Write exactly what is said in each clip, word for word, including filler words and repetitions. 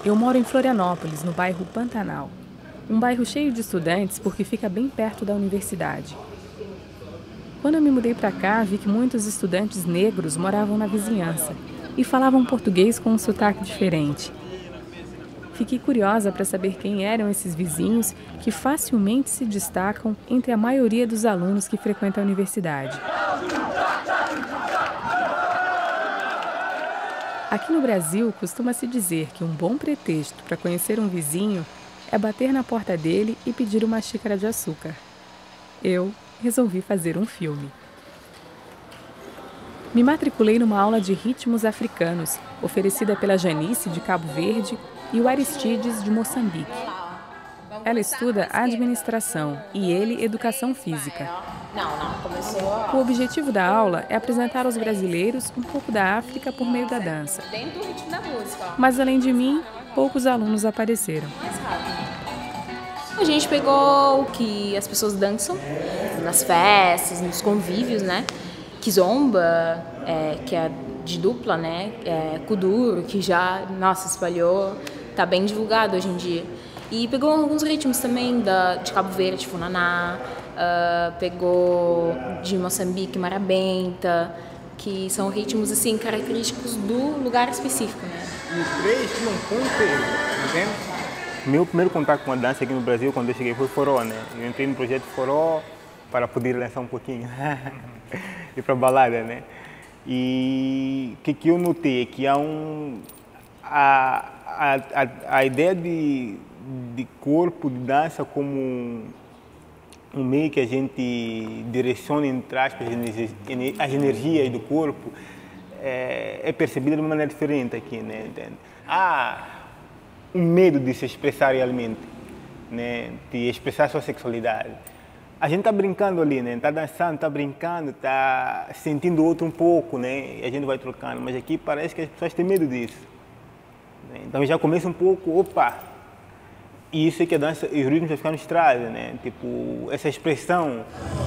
Eu moro em Florianópolis, no bairro Pantanal. Um bairro cheio de estudantes porque fica bem perto da universidade. Quando eu me mudei para cá, vi que muitos estudantes negros moravam na vizinhança e falavam português com um sotaque diferente. Fiquei curiosa para saber quem eram esses vizinhos que facilmente se destacam entre a maioria dos alunos que frequentam a universidade. Aqui no Brasil, costuma-se dizer que um bom pretexto para conhecer um vizinho é bater na porta dele e pedir uma xícara de açúcar. Eu resolvi fazer um filme. Me matriculei numa aula de ritmos africanos, oferecida pela Janice, de Cabo Verde, e o Aristides, de Moçambique. Ela estuda administração e ele educação física. O objetivo da aula é apresentar aos brasileiros um pouco da África por meio da dança. Mas, além de mim, poucos alunos apareceram. A gente pegou o que as pessoas dançam nas festas, nos convívios, né? Kizomba, é, que é de dupla, né? É, Kuduro, que já, nossa, espalhou, tá bem divulgado hoje em dia. E pegou alguns ritmos também da, de Cabo Verde, Funaná, uh, pegou de Moçambique, Marabenta, que são ritmos assim característicos do lugar específico, né? Os três tinham ponteiro, entende? Meu primeiro contato com a dança aqui no Brasil, quando eu cheguei, foi Forró, né? Eu entrei no projeto Forró para poder dançar um pouquinho, ir para balada, né? E o que, que eu notei é que há um... A, a, a, a ideia de, de corpo, de dança como um, um meio que a gente direciona, entre aspas, as energias do corpo, é, é percebida de uma maneira diferente aqui, né? Entende? Há um medo de se expressar realmente, né? De expressar a sua sexualidade. A gente está brincando ali, né? Está dançando, está brincando, está sentindo o outro um pouco, né? E a gente vai trocando, mas aqui parece que as pessoas têm medo disso. Né? Então já começa um pouco, opa! E isso é que a dança e os ritmos africanos trazem, né? Tipo, essa expressão.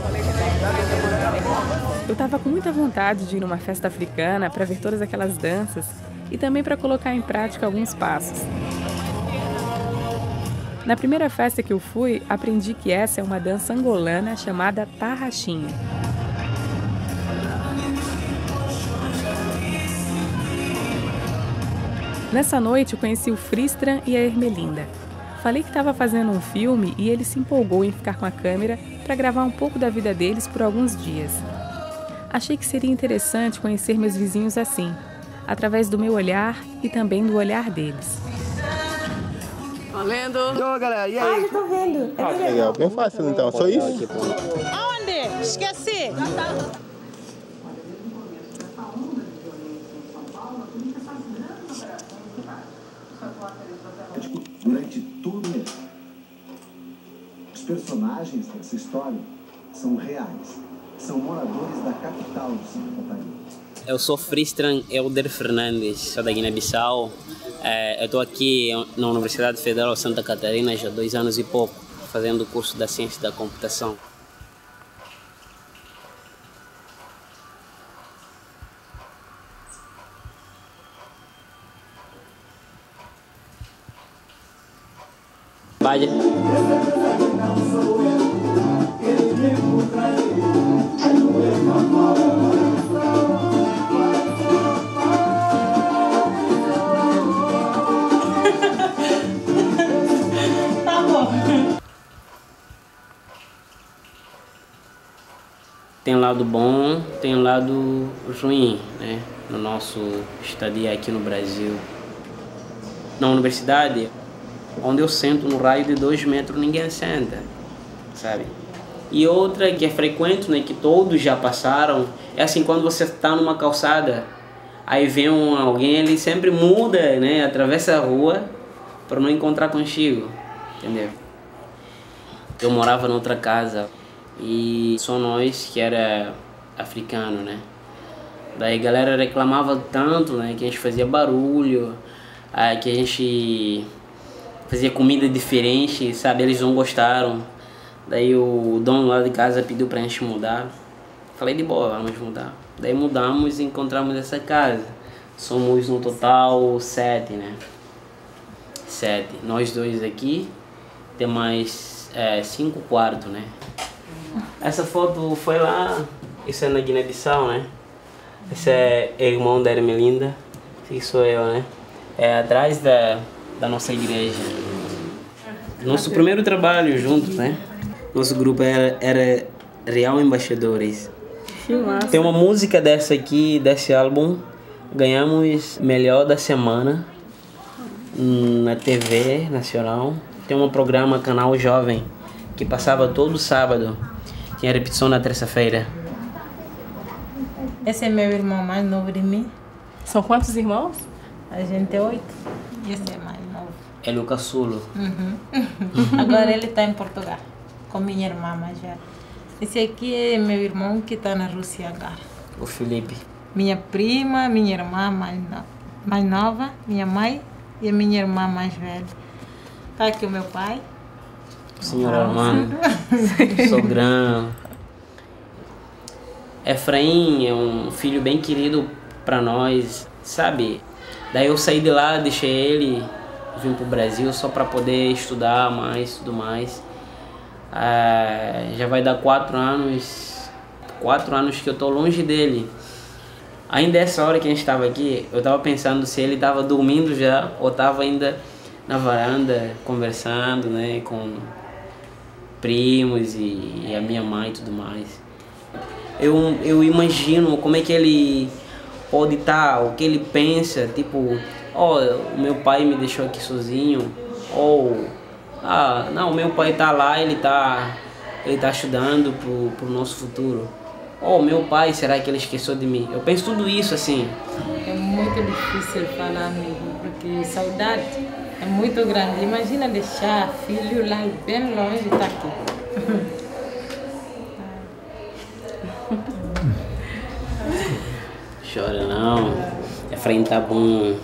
Eu estava com muita vontade de ir numa festa africana para ver todas aquelas danças e também para colocar em prática alguns passos. Na primeira festa que eu fui, aprendi que essa é uma dança angolana chamada tarraxinha. Nessa noite eu conheci o Fristran e a Ermelinda. Falei que estava fazendo um filme e ele se empolgou em ficar com a câmera para gravar um pouco da vida deles por alguns dias. Achei que seria interessante conhecer meus vizinhos assim, através do meu olhar e também do olhar deles. Valendo! Ô, galera, e aí? Ah, já tô vendo. É ah, legal, bem fácil então, só isso? Aonde? Esqueci! Durante todo o evento, os personagens dessa história são reais, são moradores da capital de Santa Catarina. Eu sou Fristran Helder Fernandes, sou da Guiné-Bissau. É, eu estou aqui na Universidade Federal de Santa Catarina já há dois anos e pouco, fazendo o curso da Ciência da Computação. Vaya. Tem um lado bom, tem um lado ruim, né? No nosso estadia aqui no Brasil. Na universidade, onde eu sento no raio de dois metros, ninguém senta, sabe? E outra que é frequente, né, que todos já passaram, é assim, quando você está numa calçada, aí vem um, alguém, ele sempre muda, né, atravessa a rua para não encontrar contigo, entendeu? Eu morava noutra casa e só nós que era africano, né? Daí a galera reclamava tanto, né, que a gente fazia barulho, que a gente fazia comida diferente, sabe? Eles não gostaram. Daí o dono lá de casa pediu pra gente mudar. Falei, de boa, vamos mudar. Daí mudamos e encontramos essa casa. Somos no total sete, né? sete. Nós dois aqui, tem mais é, cinco quartos, né? Essa foto foi lá, isso é na Guiné-Bissau, né? Esse é o irmão da Ermelinda, esse sou eu, né? É atrás da, da nossa igreja. Nosso primeiro trabalho juntos, né? Nosso grupo era, era Real Embaixadores. Tem uma música dessa aqui, desse álbum, ganhamos melhor da semana na T V nacional. Tem um programa, Canal Jovem, que passava todo sábado. Tinha repetição na terça-feira. Esse é meu irmão mais novo de mim. São quantos irmãos? A gente é oito. E esse é mais novo. É o caçulo. Uhum. Agora ele está em Portugal, com minha irmã mais velha. Esse aqui é meu irmão que está na Rússia agora. O Felipe. Minha prima, minha irmã mais, no... mais nova, minha mãe e a minha irmã mais velha. Está aqui o meu pai. O senhor Armando. Sogrão. Efraim é um filho bem querido para nós, sabe? Daí eu saí de lá, deixei ele, vim pro Brasil só para poder estudar mais, tudo mais. Ah, já vai dar quatro anos, quatro anos que eu tô longe dele. Ainda essa hora que a gente estava aqui, eu tava pensando se ele tava dormindo já ou tava ainda na varanda conversando, né, com primos e, e a minha mãe e tudo mais. Eu, eu imagino como é que ele pode estar, o que ele pensa, tipo, ó, oh, o meu pai me deixou aqui sozinho, ou, ah, não, meu pai tá lá, ele tá, ele tá estudando pro, pro nosso futuro. Ou oh, meu pai, será que ele esqueceu de mim? Eu penso tudo isso assim. É muito difícil falar, amigo, porque saudade é muito grande. Imagina deixar filho lá bem longe e tá aqui. Chora não, Efraim tá bom.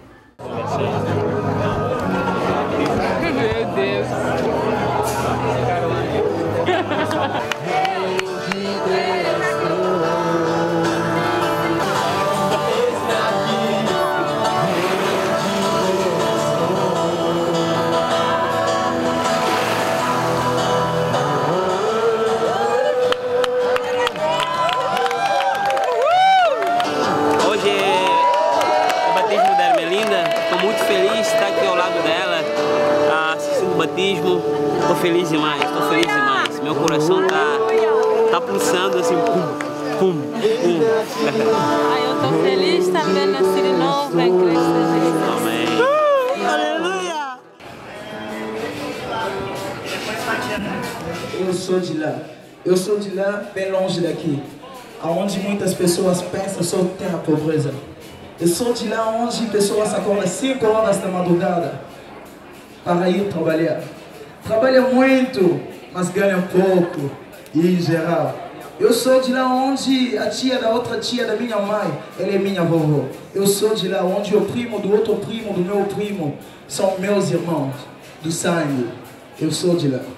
Meu Deus. Tô feliz demais, tô feliz demais. Meu coração tá, tá pulsando assim, pum, pum, pum. Ah, eu tô feliz também nascer de novo em Cristo Jesus. Amém. Uh, aleluia! Eu sou de lá. Eu sou de lá, bem longe daqui. Aonde muitas pessoas pensam só tem a pobreza. Eu sou de lá onde pessoas acordam cinco horas da madrugada para ir trabalhar. Trabalham muito, mas ganham pouco, em geral. Eu sou de lá onde a tia da outra tia da minha mãe, ela é minha vovó. Eu sou de lá onde o primo do outro primo do meu primo são meus irmãos, do sangue. Eu sou de lá.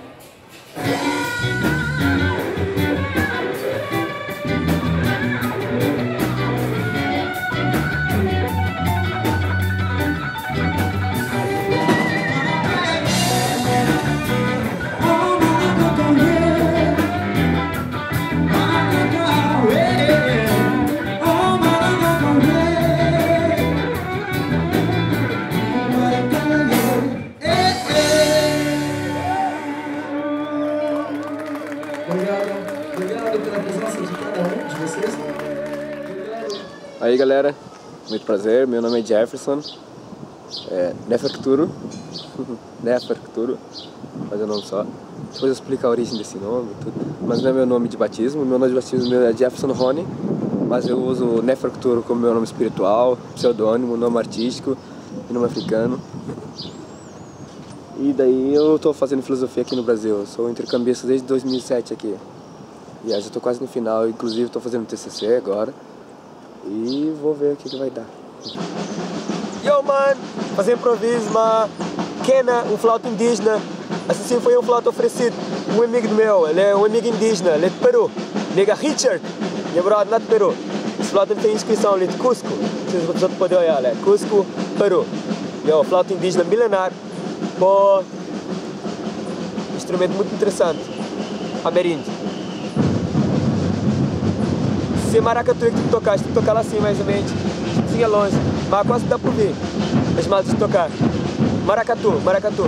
Aí galera, muito prazer, meu nome é Jefferson, é, Neferturo, Neferturo, mas é o nome só. Depois eu explico a origem desse nome, tudo. Mas não é meu nome de batismo, meu nome de batismo é Jefferson Rony, mas eu uso Neferturo como meu nome espiritual, pseudônimo, nome artístico e nome africano. E daí eu estou fazendo filosofia aqui no Brasil, eu sou intercambista desde dois mil e sete aqui. E já estou quase no final, inclusive estou fazendo T C C agora. E vou ver o que, que vai dar. Yo, man! Fazer improviso, mas... Kena, um flauta indígena. Assim foi um flauta oferecido. Um amigo meu, ele é um amigo indígena, ele é de Peru. Nega Richard, e é brother lá de Peru. Esse flauta tem inscrição ali de Cusco. Vocês podem olhar, é Cusco, Peru. Yo, flauta indígena milenar. Pô, instrumento muito interessante, ameríndio. Se maracatu que tu tocar, tu tocar lá assim mais ou menos, assim é longe, mas quase dá pra ouvir as maltas de tocar. Maracatu, maracatu.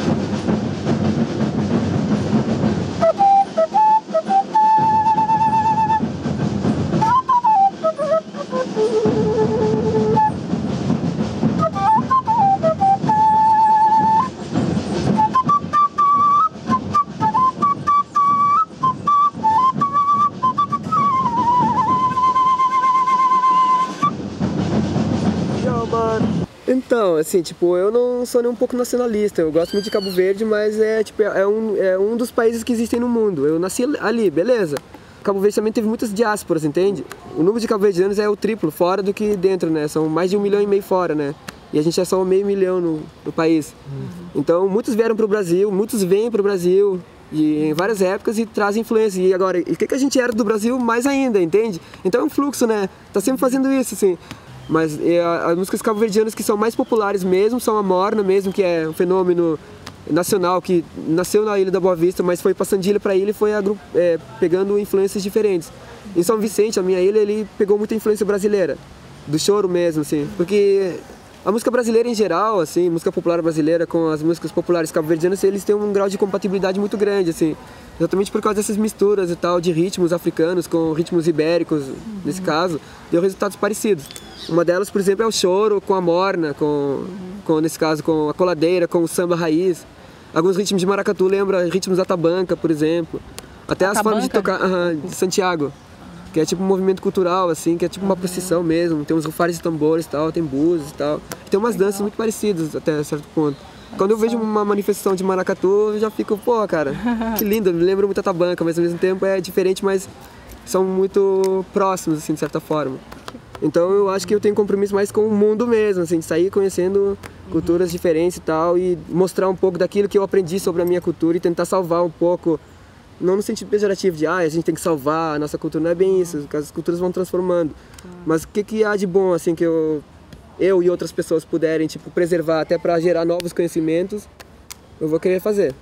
Então, assim, tipo, eu não sou nem um pouco nacionalista, eu gosto muito de Cabo Verde, mas é, tipo, é, um, é um dos países que existem no mundo. Eu nasci ali, beleza. Cabo Verde também teve muitas diásporas, entende? O número de cabo-verdianos é o triplo, fora do que dentro, né? São mais de um milhão e meio fora, né? E a gente é só meio milhão no, no país. Uhum. Então, muitos vieram para o Brasil, muitos vêm para o Brasil e, em várias épocas e trazem influência. E agora, o que, que a gente era do Brasil mais ainda, entende? Então é um fluxo, né? Tá sempre fazendo isso, assim. Mas e, a, as músicas cabo-verdianas que são mais populares mesmo são a morna mesmo, que é um fenômeno nacional que nasceu na Ilha da Boa Vista, mas foi passando de ilha para ilha e foi agru, é, pegando influências diferentes. Em São Vicente, a minha ilha, ele pegou muita influência brasileira, do choro mesmo, assim, porque a música brasileira em geral, assim, música popular brasileira com as músicas populares cabo-verdianas, eles têm um grau de compatibilidade muito grande, assim, exatamente por causa dessas misturas e tal de ritmos africanos com ritmos ibéricos, uhum. Nesse caso, deu resultados parecidos. Uma delas, por exemplo, é o choro com a morna, com, uhum. com nesse caso, com a coladeira, com o samba raiz. Alguns ritmos de maracatu lembram ritmos da tabanca, por exemplo. Até as formas de tocar uh, de Santiago, que é tipo um movimento cultural, assim, que é tipo uma procissão mesmo. Tem uns rufares de tambores e tal, tem búzios e tal. Tem umas Legal. danças muito parecidas até certo ponto. Quando eu vejo uma manifestação de maracatu, eu já fico, pô, cara, que lindo, me lembra muito a tabanca, mas ao mesmo tempo é diferente, mas são muito próximos, assim, de certa forma. Então eu acho que eu tenho compromisso mais com o mundo mesmo, assim, de sair conhecendo culturas diferentes e tal, e mostrar um pouco daquilo que eu aprendi sobre a minha cultura e tentar salvar um pouco, não no sentido pejorativo de, ah, a gente tem que salvar a nossa cultura, não é bem isso, as culturas vão transformando. Mas o que, que há de bom, assim, que eu, eu e outras pessoas puderem, tipo, preservar até para gerar novos conhecimentos, eu vou querer fazer.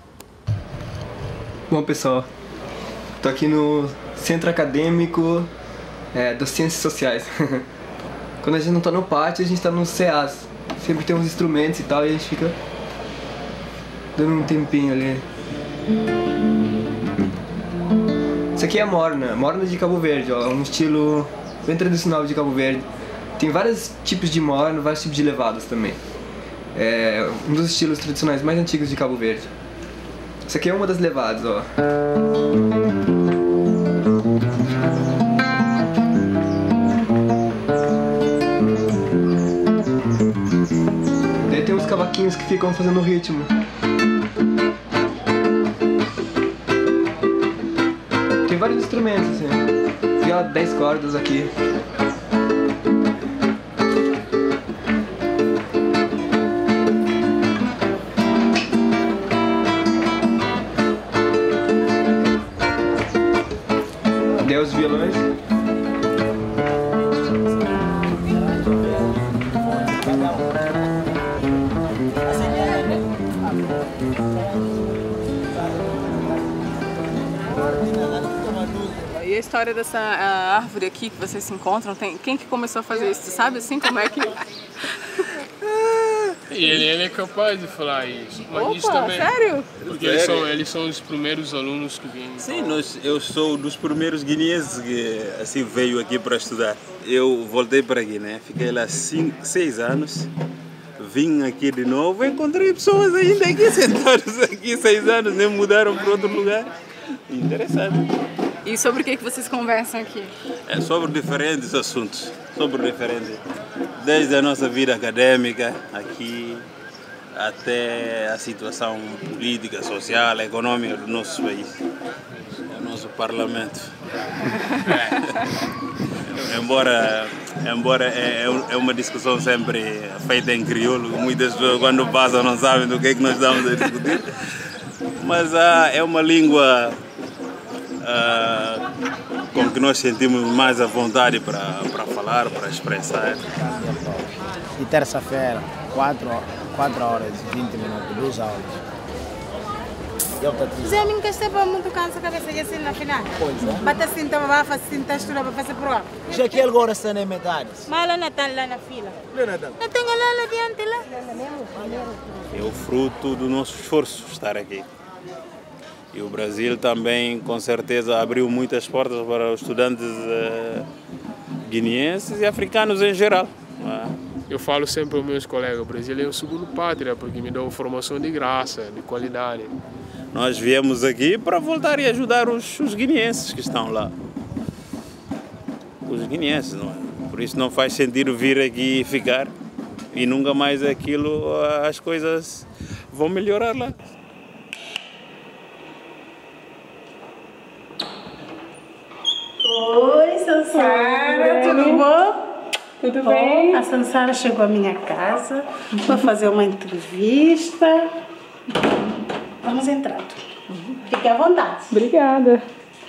Bom, pessoal, tô aqui no Centro Acadêmico é, das Ciências Sociais. Quando a gente não tá no pátio, a gente tá no C E A S. Sempre tem uns instrumentos e tal, e a gente fica dando um tempinho ali. Isso aqui é a morna, morna de Cabo Verde, ó, um estilo bem tradicional de Cabo Verde. Tem vários tipos de morna, vários tipos de levadas também. É um dos estilos tradicionais mais antigos de Cabo Verde. Isso aqui é uma das levadas, ó. Daí tem os cavaquinhos que ficam fazendo o ritmo. Tem vários instrumentos, assim. Tem ó, dez cordas aqui. Daí os violões. E a história dessa a árvore aqui que vocês se encontram, tem, quem que começou a fazer isso? Tu sabe assim como é que... E ele, ele é capaz de falar isso. Mas Opa, isso também, sério? Porque eles são, eles são os primeiros alunos que vêm. Sim, nós, eu sou dos primeiros guineenses que assim, veio aqui para estudar. Eu voltei para aqui, né? Fiquei lá cinco, seis anos. Vim aqui de novo, encontrei pessoas ainda aqui sentadas aqui, seis anos, nem mudaram para outro lugar. Interessante. E sobre o que, que vocês conversam aqui? É sobre diferentes assuntos, sobre diferentes, desde a nossa vida acadêmica aqui até a situação política, social, econômica do nosso país, do nosso parlamento. embora embora é, é uma discussão sempre feita em crioulo, muitas pessoas quando passam não sabem do que é que nós estamos a discutir, mas ah, é uma língua Uh, com que nós sentimos mais à vontade para para falar, para expressar. E terça-feira, quatro, quatro horas, vinte minutos, duas aulas. Eu estou aqui. Zé, minha questão é muito cansa a cabeça de assim na final. Pois é. Bata assim, então vai fazer assim, tá estudando para fazer prova. Já que ele agora está na metade. Mas ela não está lá na fila. Não, não, não. Eu tenho lá lá adiante lá. É o fruto do nosso esforço estar aqui. E o Brasil também, com certeza, abriu muitas portas para os estudantes uh, guineenses e africanos em geral. Uh. Eu falo sempre aos meus colegas, o Brasil é o segundo pátria, porque me dão formação de graça, de qualidade. Nós viemos aqui para voltar e ajudar os, os guineenses que estão lá. Os guineenses, não é? Por isso não faz sentido vir aqui e ficar. E nunca mais aquilo, as coisas vão melhorar lá. Oi, Sansara, tudo bom? Tudo bem? A Sansara chegou à minha casa para fazer uma entrevista. Vamos entrar. Fique à vontade. Obrigada.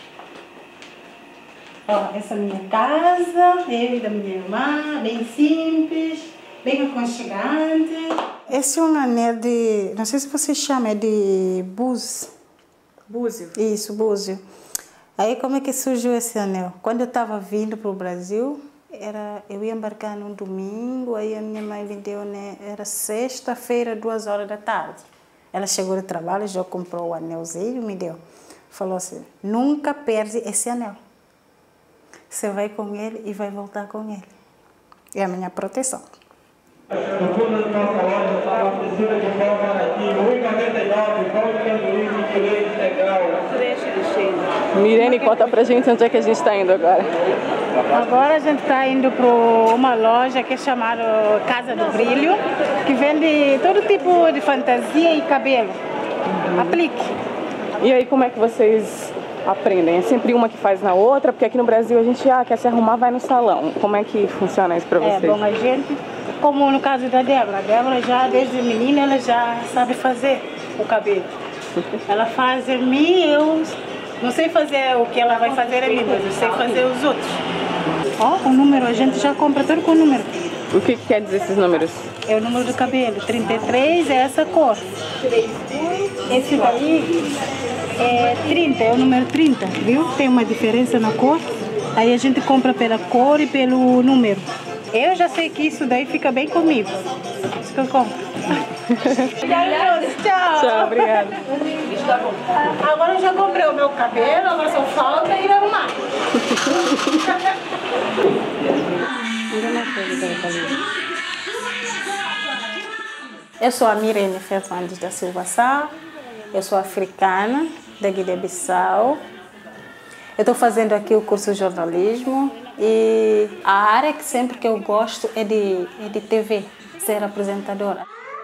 Ó, essa é a minha casa, eu e da minha irmã, bem simples, bem aconchegante. Esse é um anel de, não sei se você chama, é de búzio. Búzio? Isso, búzio. Aí como é que surgiu esse anel? Quando eu estava vindo para o Brasil, era, eu ia embarcar num domingo, aí a minha mãe me deu, né, era sexta-feira, duas horas da tarde. Ela chegou do trabalho, já comprou o anelzinho, me deu. Falou assim, nunca perde esse anel. Você vai com ele e vai voltar com ele. É a minha proteção. No fundo da nossa loja está uma piscina de bola aqui, um e noventa e nove, pão de amendoim, de leite integral. Mirene, conta pra gente onde é que a gente está indo agora. Agora a gente está indo para uma loja que é chamada Casa do Brilho, que vende todo tipo de fantasia e cabelo. Aplique. E aí, como é que vocês aprendem? É sempre uma que faz na outra? Porque aqui no Brasil a gente ah, quer se arrumar, vai no salão. Como é que funciona isso para vocês? É, bom, a gente, como no caso da Débora, a Débora já, desde menina, ela já sabe fazer o cabelo. Ela faz em mim, eu não sei fazer o que ela vai fazer em mim, mas eu sei fazer os outros. Ó, o número, a gente já compra tudo com o número. O que, que quer dizer esses números? É o número do cabelo, trinta e três é essa cor. Esse daí é trinta, é o número trinta, viu? Tem uma diferença na cor. Aí a gente compra pela cor e pelo número. Eu já sei que isso daí fica bem comigo. Isso que eu compro. Tchau. Tchau, obrigada. Agora eu já comprei o meu cabelo, agora só falta ir arrumar. Eu sou a Mirene Fernandes da Silva Sá, eu sou africana, da Guiné-Bissau. Eu estou fazendo aqui o curso de jornalismo e a área que sempre que eu gosto é de, é de T V, ser apresentadora.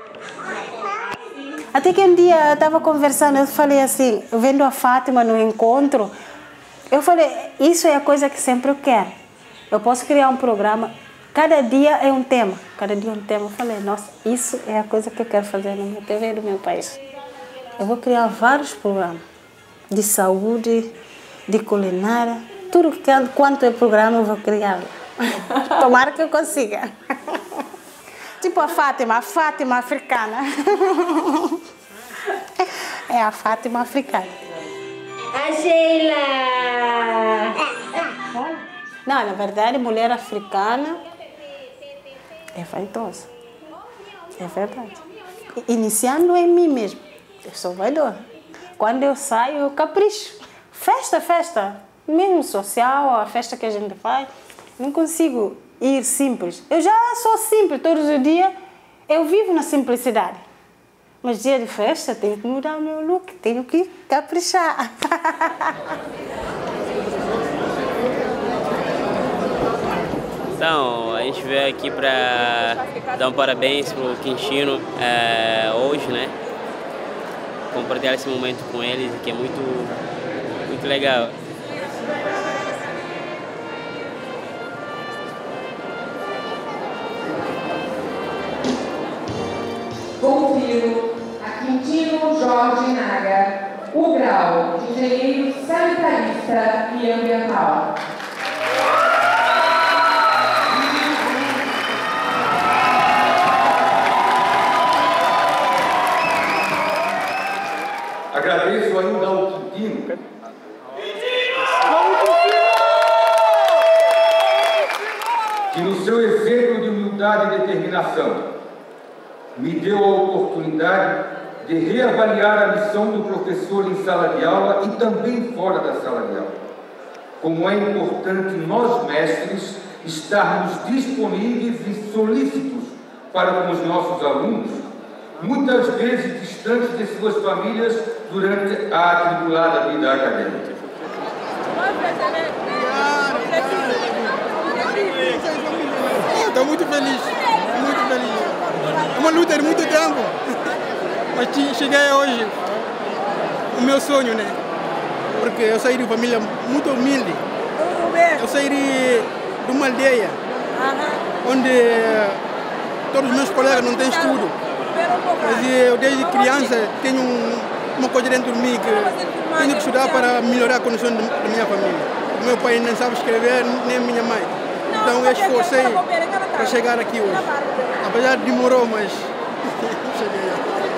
Até que um dia eu estava conversando, eu falei assim, vendo a Fátima no encontro, eu falei, isso é a coisa que sempre eu quero. Eu posso criar um programa, cada dia é um tema, cada dia é um tema. Eu falei, nossa, isso é a coisa que eu quero fazer na minha T V do meu país. Eu vou criar vários programas de saúde, de culinária, tudo que, quanto é programa eu vou criar. Tomara que eu consiga. Tipo a Fátima, a Fátima africana. É a Fátima africana. A Sheila! Não, na verdade, mulher africana é vaidosa. É verdade. Iniciando em mim mesmo. Eu sou vaidosa. Quando eu saio, eu capricho. Festa, festa. Mesmo social, a festa que a gente faz. Não consigo ir simples. Eu já sou simples todos os dias. Eu vivo na simplicidade. Mas dia de festa, tenho que mudar o meu look. Tenho que caprichar. Então, a gente veio aqui para dar um parabéns pro Quintino é, hoje, né? Compartilhar esse momento com eles, que é muito, muito legal. Confiro a Quintino Jorge Naga, o grau de engenheiro sanitarista e ambiental. que no seu exemplo de humildade e determinação me deu a oportunidade de reavaliar a missão do professor em sala de aula e também fora da sala de aula. Como é importante nós, mestres, estarmos disponíveis e solícitos para com os nossos alunos, muitas vezes distantes de suas famílias durante a atribulada vida acadêmica. Estou muito feliz, muito feliz. É uma luta de muito tempo, mas cheguei hoje, o meu sonho, né? Porque eu saí de uma família muito humilde. Eu saí de, de uma aldeia, onde todos os meus colegas não têm estudo. Mas eu desde criança tenho uma coisa dentro de mim que tenho que estudar para melhorar a condição da minha família. Meu pai nem sabe escrever, nem minha mãe. Então eu esforcei para chegar aqui hoje. Apesar de demorou, mas cheguei.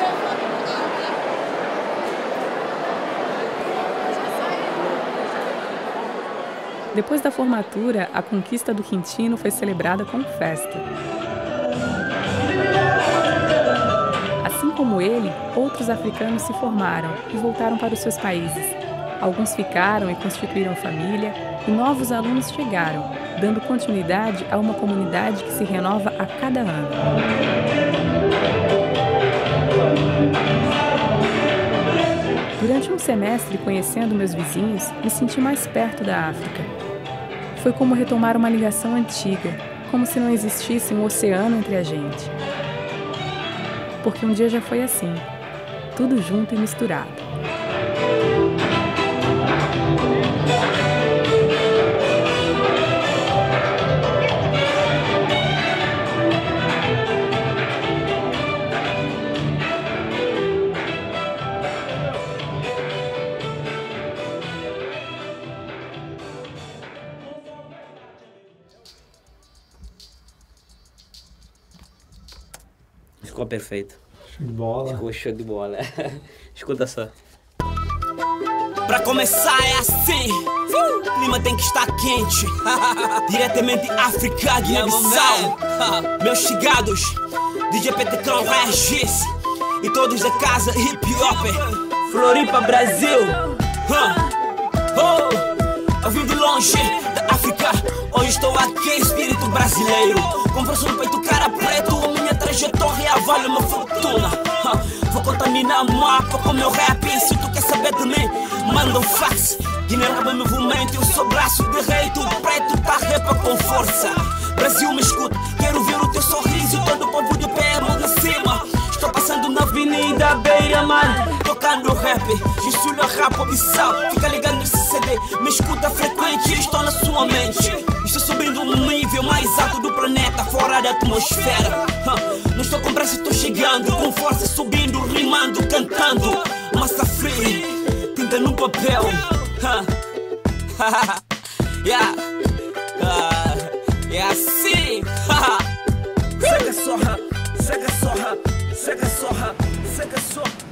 Depois da formatura, a conquista do Quintino foi celebrada com festa. Assim como ele, outros africanos se formaram e voltaram para os seus países. Alguns ficaram e constituíram família, e novos alunos chegaram, dando continuidade a uma comunidade que se renova a cada ano. Durante um semestre, conhecendo meus vizinhos, me senti mais perto da África. Foi como retomar uma ligação antiga, como se não existisse um oceano entre a gente. Porque um dia já foi assim, tudo junto e misturado. Ficou perfeito. Show de bola. Ficou show de bola. Escuta só. Pra começar é assim, o clima tem que estar quente. Diretamente de África, Guiné-Bissau. Meus chegados, D J P T Crown, Regis e todos da casa hip hop. Floripa, Brasil. Oh, eu vim de longe da África, hoje estou aqui, espírito brasileiro. Com força no peito, cara preto, minha trajetória vale uma fortuna. Vou contaminar o mapa com meu rap, se tu quer saber de mim, manda um fax. Guiné é meu movimento, eu sou braço direito, o preto tá repa com força. Brasil me escuta, quero ver o teu sorriso, todo o povo de pé, mão na cima. Estou passando na avenida Beira-Mar, tocando rap, Gisúlio rap Bissau. Fica ligado nesse C D, me escuta frequente, estou na sua mente. Estou subindo no nível mais alto do planeta, fora da atmosfera. Não estou com pressa, estou chegando, com força subindo, rimando, cantando. Massa free, tinta no papel. Yeah. É assim. Seca só, seca só, seca só, seca só.